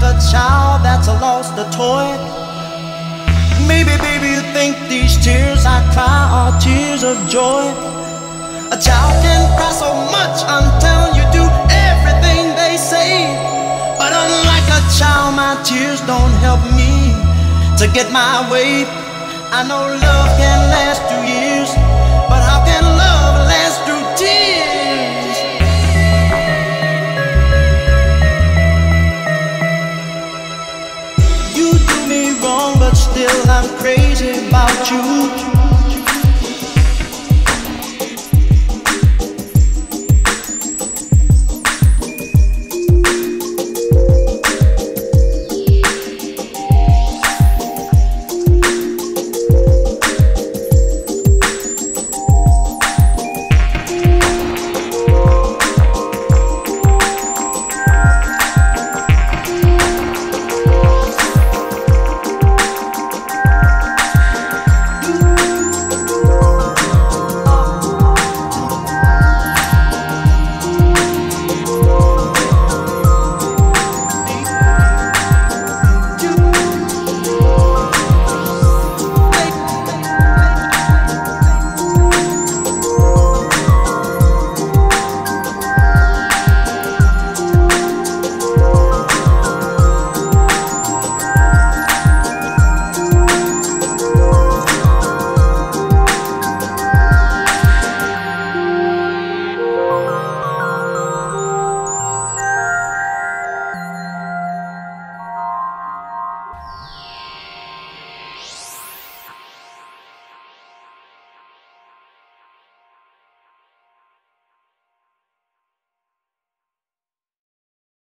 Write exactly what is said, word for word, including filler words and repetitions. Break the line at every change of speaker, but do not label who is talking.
a child that's lost a toy. Maybe, baby, you think these tears I cry are tears of joy. A child can cry so much until you do everything they say. But unlike a child, my tears don't help me to get my way. I know love can last through years, but how can love last through tears?